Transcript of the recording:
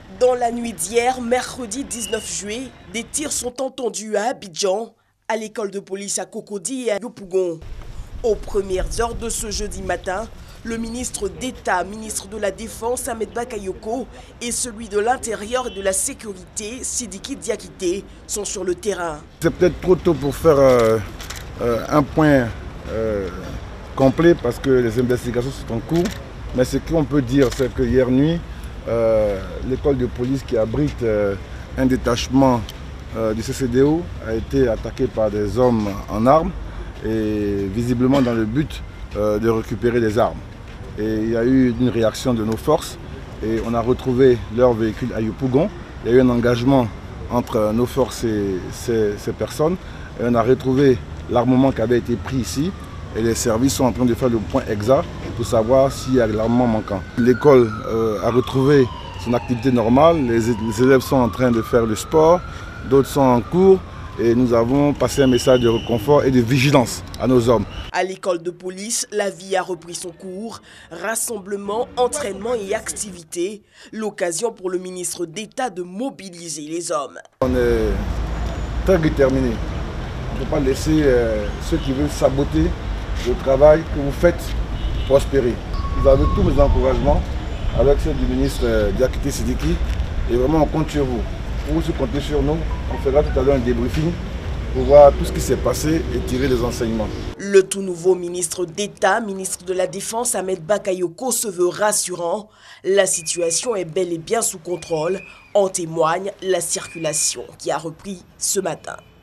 Dans la nuit d'hier, mercredi 19 juillet, des tirs sont entendus à Abidjan, à l'école de police à Cocody et à Yopougon. Aux premières heures de ce jeudi matin, le ministre d'État, ministre de la Défense, Ahmed Bakayoko, et celui de l'Intérieur et de la Sécurité, Sidiki Diakité, sont sur le terrain. C'est peut-être trop tôt pour faire un point complet parce que les investigations sont en cours. Mais ce qu'on peut dire, c'est que hier nuit, l'école de police qui abrite un détachement du CCDO a été attaquée par des hommes en armes et visiblement dans le but de récupérer des armes. Et il y a eu une réaction de nos forces et on a retrouvé leur véhicule à Yopougon. Il y a eu un engagement entre nos forces et ces personnes et on a retrouvé l'armement qui avait été pris ici et les services sont en train de faire le point exact pour savoir s'il y a l'armement manquant. L'école a retrouvé son activité normale, les élèves sont en train de faire le sport, d'autres sont en cours et nous avons passé un message de réconfort et de vigilance à nos hommes. À l'école de police, la vie a repris son cours. Rassemblement, entraînement et activités. L'occasion pour le ministre d'État de mobiliser les hommes. On est très déterminés. On ne peut pas laisser ceux qui veulent saboter le travail que vous faites prospérer. Vous avez tous mes encouragements avec ceux du ministre Diakité Sidiki et vraiment on compte sur vous. Pour vous compter sur nous, on fera tout à l'heure un débriefing pour voir tout ce qui s'est passé et tirer les enseignements. Le tout nouveau ministre d'État, ministre de la Défense, Ahmed Bakayoko, se veut rassurant. La situation est bel et bien sous contrôle. En témoigne la circulation qui a repris ce matin.